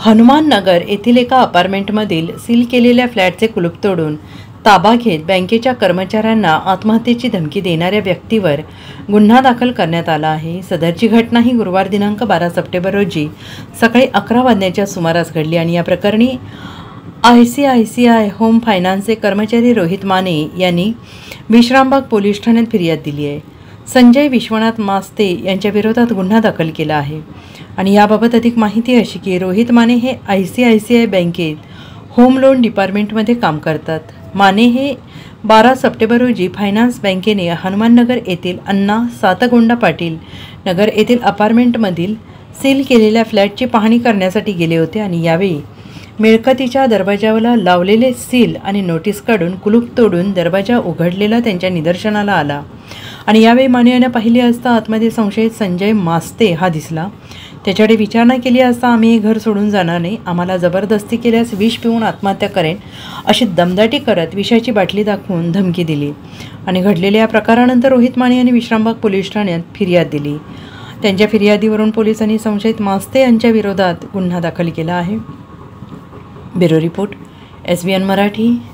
हनुमान नगर येथील एका अपार्टमेंटमधील सील केलेल्या फ्लॅटचे कुलूप तोडून ताबा घेत बँकेच्या कर्मचाऱ्यांना आत्महत्येची धमकी देणाऱ्या व्यक्तीवर गुन्हा दाखल करण्यात आला आहे। सदरची घटना ही गुरुवार दिनांक 12 सप्टेंबर रोजी सकाळी 11 वाजण्याच्या सुमारास घडली आणि या प्रकरणी ICICI होम फायनान्सचे कर्मचारी रोहित माने यांनी विश्रामबाग पोलीस ठाण्यात फिर्याद दिली आहे। संजय विश्वनाथ मास्ते यांच्या विरोधात गुन्हा दाखल केला आहे आणि याबाबत अधिक माहिती अशी की रोहित माने हे ICICI बँकेत होम लोन डिपार्टमेंटमध्ये काम करतात। माने हे 12 सप्टेंबर रोजी फायनान्स बँकेने हनुमान नगर येथील अण्णा सातगोंडा पाटील नगर येथील अपार्टमेंटमधील सील केलेल्या फ्लॅटची पाहणी करण्यासाठी गेले होते आणि यावेळी मिळकतीच्या दरवाजाला लावलेले सील आणि नोटीस काढून कुलूप तोडून दरवाजा उघडलेला त्यांच्या निदर्शनाला आला आणि यावेळी माने यांना पाहिले असता आतमध्ये संशयित संजय मास्ते हा दिसला। त्याच्याकडे विचारणा केली असता आम्ही हे घर सोडून जाणार नाही, आम्हाला जबरदस्ती केल्यास विष पिऊन आत्महत्या करेन अशी दमदाटी करत विषाची बाटली दाखवून धमकी दिली आणि घडलेल्या या प्रकारानंतर रोहित माने यांनी विश्रामबाग पोलीस ठाण्यात फिर्याद दिली। त्यांच्या फिर्यादीवरून पोलिसांनी संशयित मास्ते यांच्या विरोधात गुन्हा दाखल केला आहे। Bureau report SBN Marathi.